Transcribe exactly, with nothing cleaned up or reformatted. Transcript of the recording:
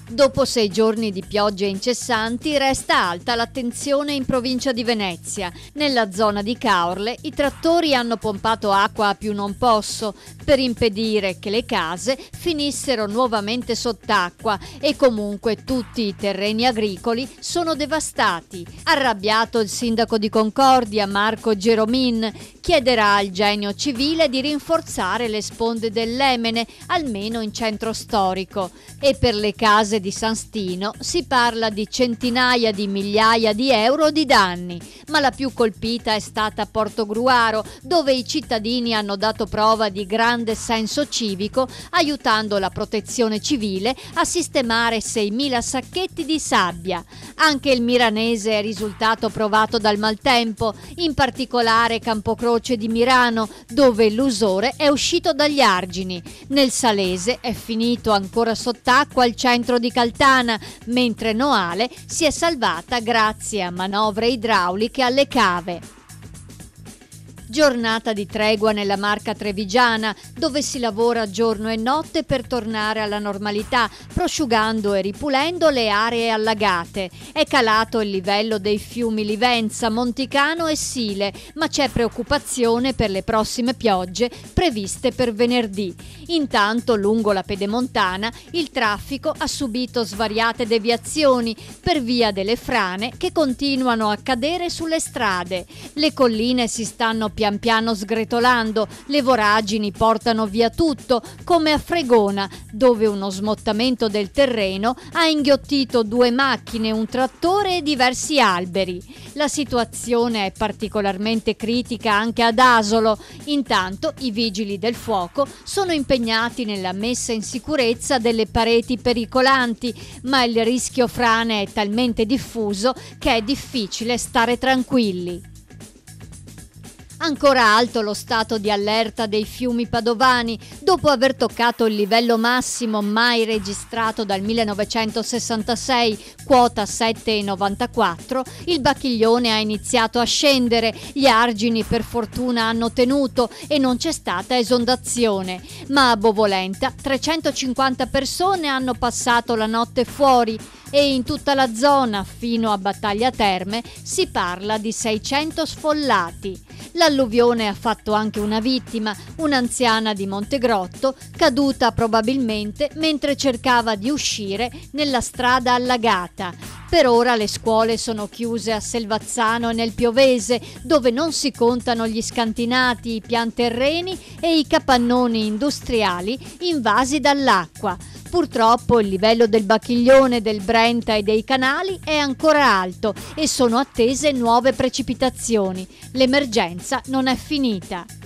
Dopo sei giorni di piogge incessanti resta alta l'attenzione in provincia di Venezia. Nella zona di Caorle i trattori hanno pompato acqua a più non posso per impedire che le case finissero nuovamente sott'acqua e comunque tutti i terreni agricoli sono devastati. Arrabbiato il sindaco di Concordia, Marco Geromin, chiederà al Genio Civile di rinforzare le sponde dell'Emene, almeno in centro storico. E per le case di San Stino si parla di centinaia di migliaia di euro di danni, ma la più colpita è stata Portogruaro, dove i cittadini hanno dato prova di grande senso civico, aiutando la protezione civile a sistemare seimila sacchetti di sabbia. Anche il Miranese è risultato provato dal maltempo, in particolare Campocroce di Mirano, dove l'usore è uscito dagli argini. Nel Salese è finito ancora sott'acqua il centro di Caltana, mentre Noale si è salvata grazie a manovre idrauliche alle cave. Giornata di tregua nella Marca trevigiana, dove si lavora giorno e notte per tornare alla normalità, prosciugando e ripulendo le aree allagate. È calato il livello dei fiumi Livenza, Monticano e Sile, ma c'è preoccupazione per le prossime piogge previste per venerdì. Intanto, lungo la pedemontana, il traffico ha subito svariate deviazioni per via delle frane che continuano a cadere sulle strade. Le colline si stanno pian piano sgretolando, le voragini portano via tutto, come a Fregona, dove uno smottamento del terreno ha inghiottito due macchine, un trattore e diversi alberi. La situazione è particolarmente critica anche ad Asolo. Intanto i vigili del fuoco sono impegnati nella messa in sicurezza delle pareti pericolanti, ma il rischio frane è talmente diffuso che è difficile stare tranquilli. Ancora alto lo stato di allerta dei fiumi padovani. Dopo aver toccato il livello massimo mai registrato dal millenovecentosessantasei, quota sette virgola novantaquattro, il Bacchiglione ha iniziato a scendere, gli argini per fortuna hanno tenuto e non c'è stata esondazione. Ma a Bovolenta trecentocinquanta persone hanno passato la notte fuori e in tutta la zona, fino a Battaglia Terme, si parla di seicento sfollati. L'alluvione ha fatto anche una vittima, un'anziana di Montegrotto, caduta probabilmente mentre cercava di uscire nella strada allagata. Per ora le scuole sono chiuse a Selvazzano e nel Piovese, dove non si contano gli scantinati, i pianterreni e i capannoni industriali invasi dall'acqua. Purtroppo il livello del Bacchiglione, del Brenta e dei canali è ancora alto e sono attese nuove precipitazioni. L'emergenza non è finita.